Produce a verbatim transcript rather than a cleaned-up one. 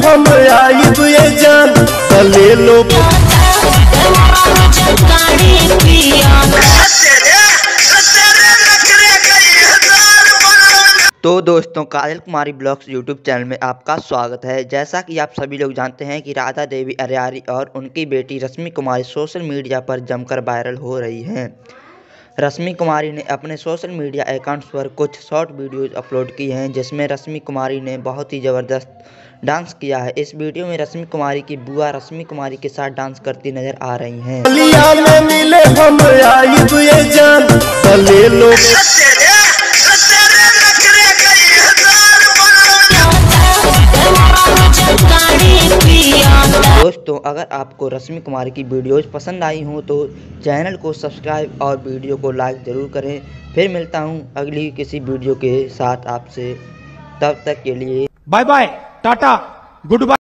हम आइब ये जान ले लो। तो दोस्तों, Kajal Kumari blogs YouTube channel में आपका स्वागत है। जैसा कि आप सभी लोग जानते हैं कि राधा देवी अरियारी और उनकी बेटी रश्मि कुमारी सोशल मीडिया पर जमकर वायरल हो रही हैं। रश्मि कुमारी ने अपने सोशल मीडिया अकाउंट्स पर कुछ शॉर्ट वीडियोज अपलोड की हैं, जिसमें रश्मि कुमारी ने बहुत ही ज़बरदस्त डांस किया है। इस वीडियो में रश्मि कुमारी की बुआ रश्मि कुमारी के साथ डांस करती नजर आ रही हैं। में मिले हम आइब ये जान ले लो। दोस्तों, अगर आपको रश्मि कुमारी की वीडियोज़ पसंद आई हों तो चैनल को सब्सक्राइब और वीडियो को लाइक ज़रूर करें। फिर मिलता हूं अगली किसी वीडियो के साथ आपसे, तब तक के लिए bye bye, tata, good bye.